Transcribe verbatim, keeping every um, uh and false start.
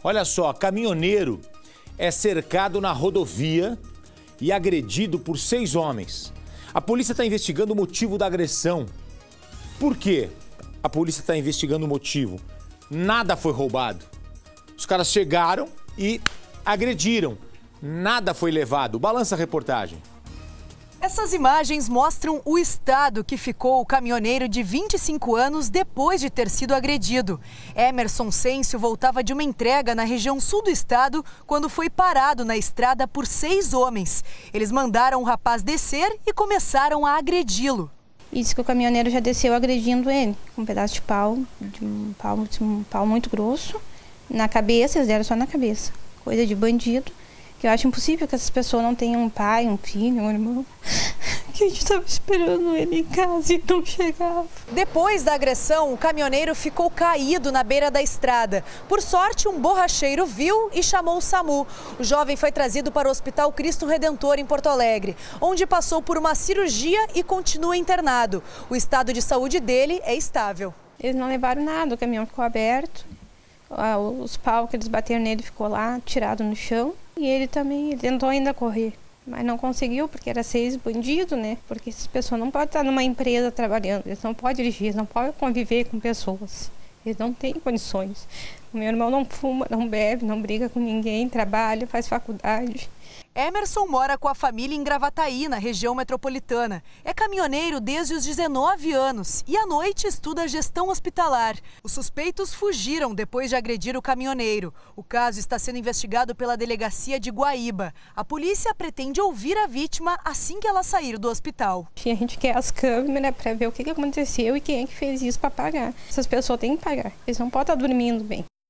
Olha só, caminhoneiro é cercado na rodovia e agredido por seis homens. A polícia está investigando o motivo da agressão. Por quê? A polícia está investigando o motivo. Nada foi roubado. Os caras chegaram e agrediram. Nada foi levado. Balança a reportagem. Essas imagens mostram o estado que ficou o caminhoneiro de vinte e cinco anos depois de ter sido agredido. Emerson Sêncio voltava de uma entrega na região sul do estado quando foi parado na estrada por seis homens. Eles mandaram o rapaz descer e começaram a agredi-lo. E disse que o caminhoneiro já desceu agredindo ele, com um pedaço de pau, de um pau, um pau muito grosso, na cabeça, eles deram só na cabeça. Coisa de bandido. Que eu acho impossível que essas pessoas não tenham um pai, um filho, um irmão. Que a gente estava esperando ele em casa e não chegava. Depois da agressão, o caminhoneiro ficou caído na beira da estrada. Por sorte, um borracheiro viu e chamou o SAMU. O jovem foi trazido para o Hospital Cristo Redentor, em Porto Alegre, onde passou por uma cirurgia e continua internado. O estado de saúde dele é estável. Eles não levaram nada, o caminhão ficou aberto. Os paus que eles bateram nele ficou lá, tirado no chão. E ele também, ele tentou ainda correr, mas não conseguiu, porque era seis bandidos, né? Porque essas pessoas não podem estar numa empresa trabalhando, eles não podem dirigir, eles não podem conviver com pessoas. Eles não têm condições. O meu irmão não fuma, não bebe, não briga com ninguém, trabalha, faz faculdade. Emerson mora com a família em Gravataí, na região metropolitana. É caminhoneiro desde os dezenove anos e à noite estuda gestão hospitalar. Os suspeitos fugiram depois de agredir o caminhoneiro. O caso está sendo investigado pela delegacia de Guaíba. A polícia pretende ouvir a vítima assim que ela sair do hospital. A gente quer as câmeras para ver o que aconteceu e quem é que fez isso para pagar. Essas pessoas têm que pagar, eles não podem estar dormindo bem.